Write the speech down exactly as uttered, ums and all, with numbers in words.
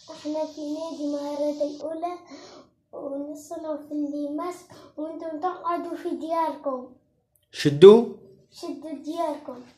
احنا في نادي مهارات الأولى ونصنع في الليمس وانتم تقعدوا في دياركم. شدوا شدوا دياركم.